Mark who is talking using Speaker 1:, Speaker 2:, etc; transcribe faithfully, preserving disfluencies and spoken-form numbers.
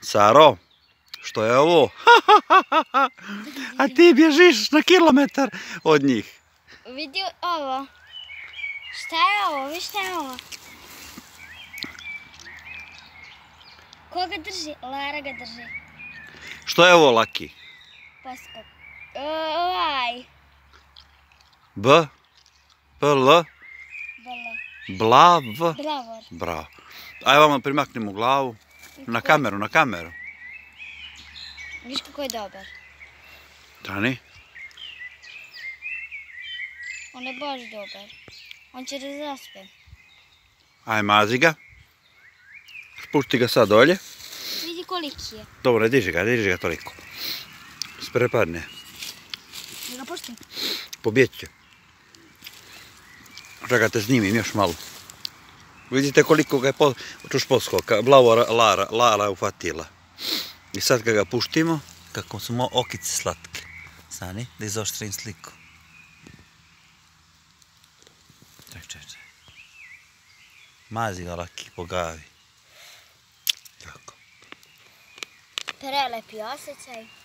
Speaker 1: Saro, što je ovo? A ti bježiš na kilometar od njih.
Speaker 2: Vidi ovo. Šta je ovo? Vi šta je ovo? Ko ga drži? Lara ga drži.
Speaker 1: Što je ovo, Laki?
Speaker 2: Poskok. Ovaj.
Speaker 1: B? P, L?
Speaker 2: Bala.
Speaker 1: Bla, V?
Speaker 2: Blavor.
Speaker 1: Bravo. Ajde vam primaknimo glavu. Na kameru, na kameru.
Speaker 2: Viš kako je dobar.
Speaker 1: Dani?
Speaker 2: On je baš dobar. On će da zaspe.
Speaker 1: Aj, mazi ga. Spušti ga sad dolje.
Speaker 2: Vidi koliki je.
Speaker 1: Dobro, diži ga, diži ga toliko. Sprepadne.
Speaker 2: Da ga puštim.
Speaker 1: Pobjeći će. Čekajte, snimim još malo. Vidite koliko ga je čuš poskoka. Blavo Lara, Lara ufatila. I sad kad ga puštimo, kako su mo okice slatke. Stani, da izoštrim sliku. Ček, ček, ček. Mazi ga, Laki, po glavi. Tako.
Speaker 2: Prelepi osjećaj.